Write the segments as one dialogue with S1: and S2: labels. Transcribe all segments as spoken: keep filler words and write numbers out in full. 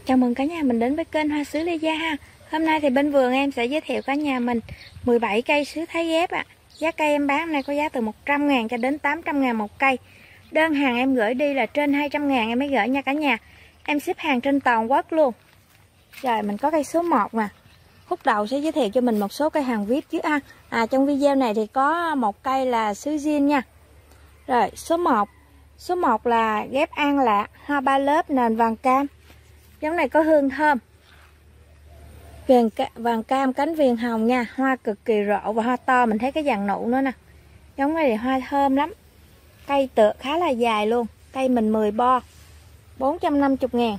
S1: Chào mừng cả nhà mình đến với kênh Hoa Sứ Lê Gia ha. Hôm nay thì bên vườn em sẽ giới thiệu cả nhà mình mười bảy cây sứ Thái ghép ạ. À. Giá cây em bán hôm nay có giá từ một trăm ngàn cho đến tám trăm ngàn một cây. Đơn hàng em gửi đi là trên hai trăm ngàn em mới gửi nha cả nhà. Em ship hàng trên toàn quốc luôn. Rồi mình có cây số một nè. Phút đầu sẽ giới thiệu cho mình một số cây hàng vê i pê trước ha. À trong video này thì có một cây là sứ zin nha. Rồi số một. Số một là ghép An Lạc, hoa ba lớp nền vàng cam. Giống này có hương thơm. Viền vàng cam cánh viền hồng nha, hoa cực kỳ rộ và hoa to, mình thấy cái dàn nụ nữa nè. Giống này thì hoa thơm lắm. Cây tựa khá là dài luôn, cây mình mười bo, bốn trăm năm mươi ngàn.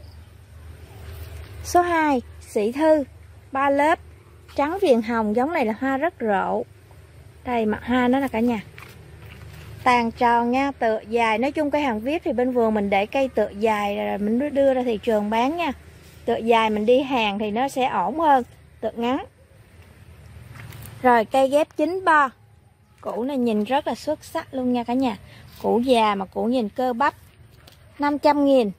S1: Số hai, Sĩ Thư, ba lớp, trắng viền hồng, giống này là hoa rất rộ. Đây mặt hoa nó là cả nhà. Tàn tròn nha, tựa dài. Nói chung cây hàng vê i pê thì bên vườn mình để cây tựa dài rồi mình đưa ra thị trường bán nha. Tựa dài mình đi hàng thì nó sẽ ổn hơn tựa ngắn. Rồi cây ghép chín bo. Củ này nhìn rất là xuất sắc luôn nha cả nhà. Củ già mà củ nhìn cơ bắp, năm trăm nghìn.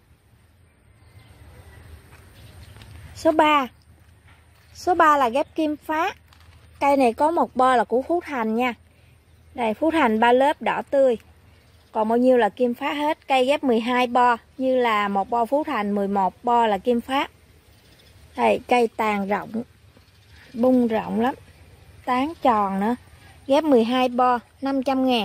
S1: Số ba. Số ba là ghép kim phát. Cây này có một bo là củ Phú Thành nha. Đây Phú Thành ba lớp đỏ tươi. Còn bao nhiêu là kim phát hết. Cây ghép mười hai bo, như là một bo Phú Thành, mười một bo là kim phát. Đây cây tàn rộng, bung rộng lắm, tán tròn nữa. Ghép mười hai bo, năm trăm ngàn.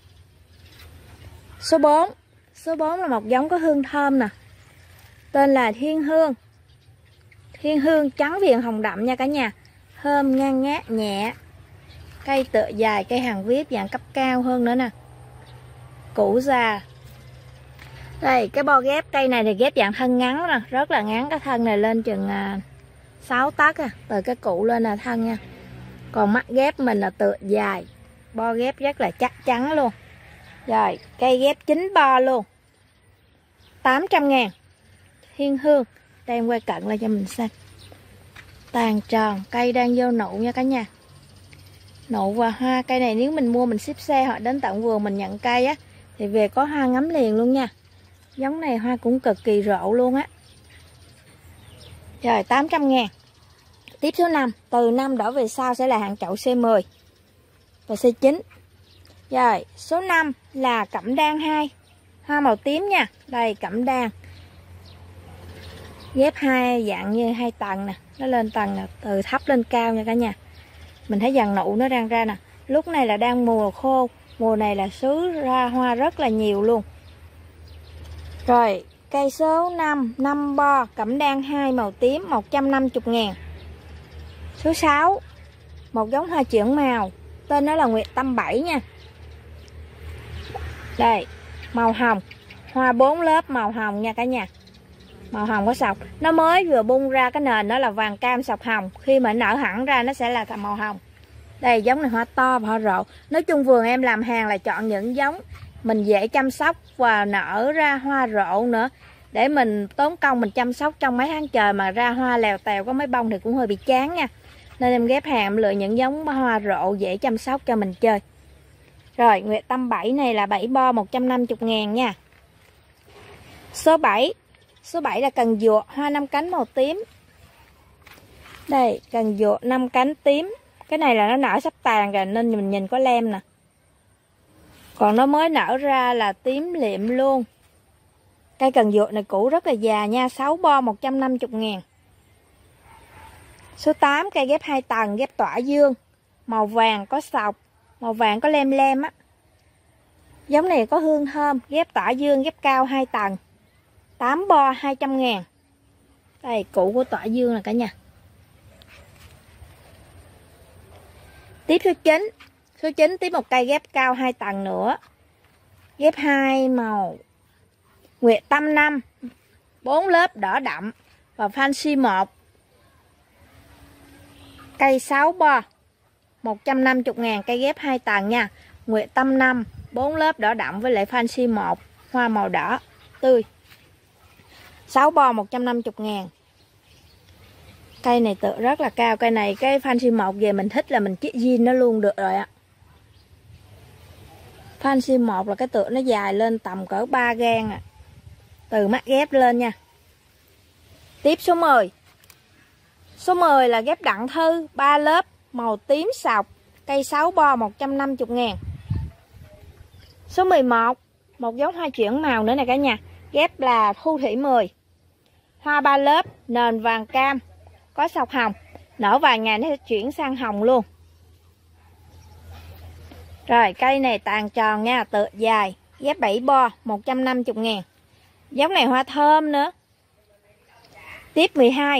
S1: Số bốn. Số bốn là một giống có hương thơm nè. Tên là Thiên Hương. Thiên Hương trắng viền hồng đậm nha cả nhà. Thơm ngang ngát nhẹ. Cây tựa dài, cây hàng vê i pê dạng cấp cao hơn nữa nè. Củ già. Đây cái bo ghép cây này thì ghép dạng thân ngắn nè, rất là ngắn, cái thân này lên chừng à, sáu tấc à, từ cái củ lên là thân nha. Còn mắt ghép mình là tựa dài, bo ghép rất là chắc chắn luôn. Rồi cây ghép chín bo luôn, tám trăm ngàn. Thiên Hương. Đây em quay cận lại cho mình xem. Tàn tròn, cây đang vô nụ nha cả nhà. Nụ và hoa. Cây này nếu mình mua mình ship xe hoặc đến tận vườn mình nhận cây á thì về có hoa ngắm liền luôn nha. Giống này hoa cũng cực kỳ rộ luôn á. Rồi tám trăm ngàn. Tiếp số năm. Từ năm đổ về sau sẽ là hạng chậu xê mười và xê chín. Rồi số năm là Cẩm Đan hai, hoa màu tím nha. Đây Cẩm Đan. Ghép hai dạng như hai tầng nè. Nó lên tầng nè, từ thấp lên cao nha cả nhà. Mình thấy dàn nụ nó đang ra nè. Lúc này là đang mùa khô, mùa này là sứ ra hoa rất là nhiều luôn. Rồi cây số năm, năm bo, Cẩm Đan hai màu tím, một trăm năm mươi ngàn. Số sáu, một giống hoa chuyển màu, tên nó là Nguyệt Tâm bảy nha. Đây màu hồng, hoa bốn lớp màu hồng nha cả nhà. Màu hồng có sọc, nó mới vừa bung ra cái nền nó là vàng cam sọc hồng, khi mà nở hẳn ra nó sẽ là màu hồng. Đây giống này hoa to và hoa rộ. Nói chung vườn em làm hàng là chọn những giống mình dễ chăm sóc và nở ra hoa rộ nữa, để mình tốn công mình chăm sóc trong mấy tháng trời mà ra hoa lèo tèo có mấy bông thì cũng hơi bị chán nha. Nên em ghép hàng em lựa những giống hoa rộ dễ chăm sóc cho mình chơi. Rồi Nguyệt Tâm bảy này là bảy bo, một trăm năm mươi ngàn nha. Số bảy. Số bảy là Cần Duộc, hoa năm cánh màu tím. Đây Cần Duộc năm cánh tím. Cái này là nó nở sắp tàn rồi nên mình nhìn có lem nè. Còn nó mới nở ra là tím liệm luôn. Cây Cần Duộc này củ rất là già nha. Sáu bo, một trăm năm mươi ngàn. Số tám cây ghép hai tầng, ghép Tỏa Dương, màu vàng có sọc, màu vàng có lem lem á. Giống này có hương thơm. Ghép Tỏa Dương, ghép cao hai tầng, tám bo, hai trăm ngàn. Đây củ của Tỏa Dương là cả nhà. Tiếp số chín. Số chín tiếp một cây ghép cao hai tầng nữa. Ghép hai màu Nguyệt Tâm năm, bốn lớp đỏ đậm và Fancy một. Cây sáu bo, một trăm năm mươi ngàn, cây ghép hai tầng nha. Nguyệt Tâm năm, bốn lớp đỏ đậm với lại Fancy một, hoa màu đỏ tươi. sáu bo, một trăm năm mươi ngàn. Cây này tự rất là cao. Cây này cái Fancy một về mình thích là mình chiết zin nó luôn được rồi ạ. Fancy một là cái tựa nó dài lên tầm cỡ ba gang à. Từ mắt ghép lên nha. Tiếp số mười. Số mười là ghép Đặng Thư, ba lớp, màu tím sọc, cây sáu bo một trăm năm mươi ngàn. Số mười một, một giống hoa chuyển màu nữa nè cả nhà. Ghép là Thu Thủy mười. Hoa ba lớp, nền vàng cam, có sọc hồng. Nở vài ngày nó sẽ chuyển sang hồng luôn. Rồi cây này tàn tròn nha, tựa dài, ghép bảy bo, một trăm năm mươi ngàn. Giống này hoa thơm nữa. Tiếp mười hai.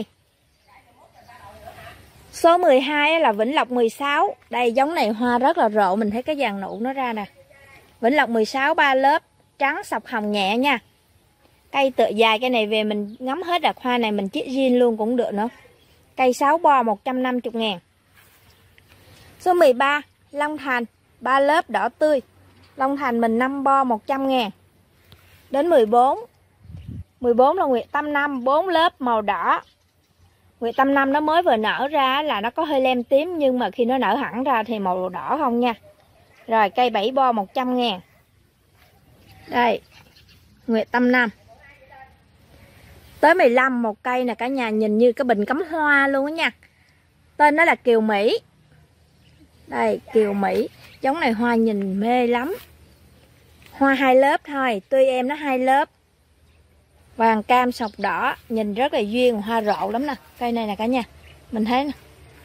S1: Số mười hai là Vĩnh Lộc mười sáu. Đây giống này hoa rất là rộ, mình thấy cái dàn nụ nó ra nè. Vĩnh Lộc mười sáu, ba lớp, trắng sọc hồng nhẹ nha. Cây tựa dài, cây này về mình ngắm hết đặc hoa này mình chiết zin luôn cũng được nữa. Cây sáu bo một trăm năm mươi ngàn. Số mười ba, Long Thành, ba lớp đỏ tươi. Long Thành mình năm bo một trăm ngàn. Đến mười bốn. mười bốn là Nguyệt Tâm Năm, bốn lớp màu đỏ. Nguyệt Tâm Năm nó mới vừa nở ra là nó có hơi lem tím, nhưng mà khi nó nở hẳn ra thì màu đỏ không nha. Rồi cây bảy bo một trăm ngàn. Đây, Nguyệt Tâm Năm. Tới mười lăm, một cây nè cả nhà, nhìn như cái bình cắm hoa luôn á nha. Tên nó là Kiều Mỹ. Đây, Kiều Mỹ. Giống này hoa nhìn mê lắm. Hoa hai lớp thôi, tuy em nó hai lớp. Vàng cam sọc đỏ, nhìn rất là duyên, hoa rộ lắm nè. Cây này nè cả nhà, mình thấy nè,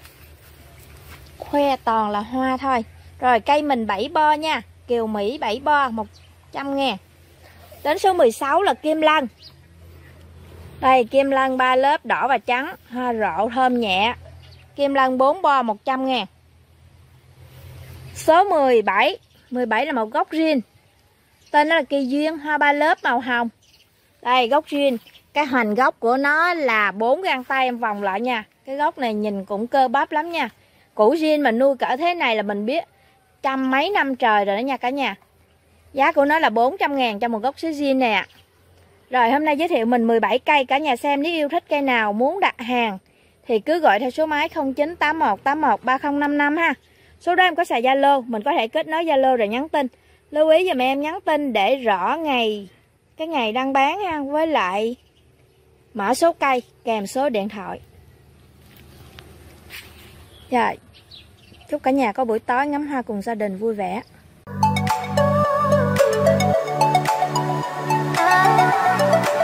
S1: khoe toàn là hoa thôi. Rồi cây mình bảy bo nha, Kiều Mỹ bảy bo một trăm ngàn. Đến số mười sáu là Kim Lân. Đây, Kim Lân ba lớp đỏ và trắng, hoa rộ thơm nhẹ. Kim Lân bốn bo một trăm ngàn. Số mười bảy, mười bảy là một gốc riêng. Tên nó là Kỳ Duyên, hoa ba lớp màu hồng. Đây, gốc riêng. Cái hoành gốc của nó là bốn gang tay em vòng lại nha. Cái gốc này nhìn cũng cơ bắp lắm nha. Củ riêng mà nuôi cỡ thế này là mình biết trăm mấy năm trời rồi đó nha cả nhà. Giá của nó là bốn trăm ngàn cho một gốc sứ riêng nè. Rồi hôm nay giới thiệu mình mười bảy cây. Cả nhà xem nếu yêu thích cây nào muốn đặt hàng thì cứ gọi theo số máy không chín tám một tám một ba không năm năm ha. Số đó em có xài Zalo, mình có thể kết nối Zalo rồi nhắn tin. Lưu ý dùm em nhắn tin để rõ ngày, cái ngày đăng bán ha, với lại mã số cây kèm số điện thoại. Rồi, chúc cả nhà có buổi tối ngắm hoa cùng gia đình vui vẻ.
S2: Ah,